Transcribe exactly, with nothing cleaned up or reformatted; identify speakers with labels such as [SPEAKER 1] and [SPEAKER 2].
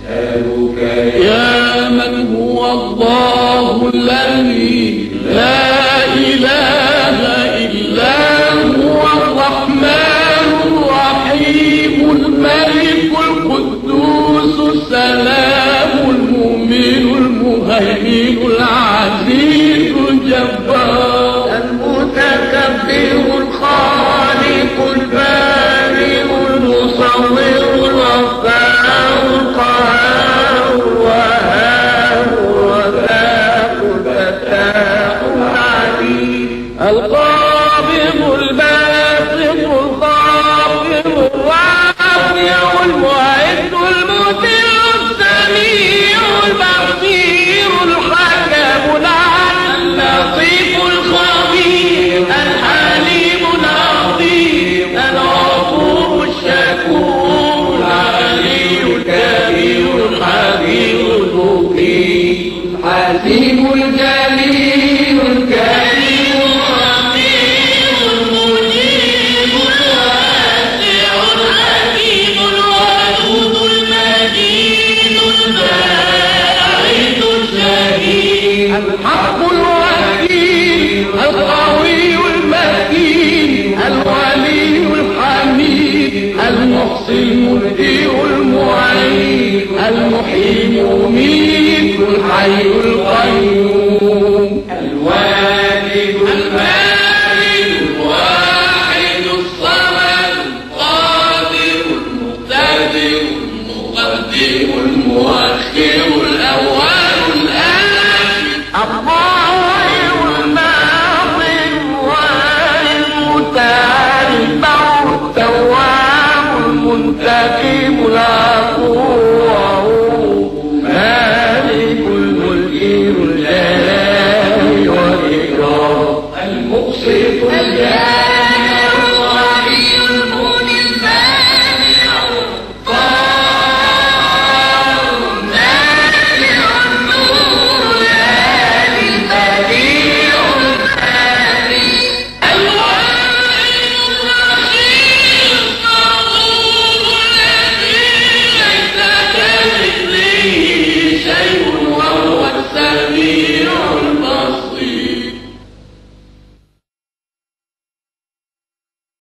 [SPEAKER 1] نسألك يا من هو الله الذي لا إله إلا هو الرحمن الرحيم الملك القدوس السلام المؤمن المهيمن العزيز الجبار المتكبر الخالق البارئ المصور الغفار القهار الوهاب الرزاق الفتاح العليم القابض الباسط الخافض الرافع المعز المذل السميع البصير الحكم العدل اللطيف الخبير الحليم العظيم الغفور الشكور العلي الكبير الحبيب المقيم الحكيم الجليل الكريم الرقيب المجيب الواسع الحكيم الودود المجيد الباعث الشهيد الحق الوكيل القوي المتين الولي الحميد المحصي المبدئ المعين المحيي المميت الحي القيوم الوالد البارئ الواحد الصمد القادر المقتدر المقدم المؤخر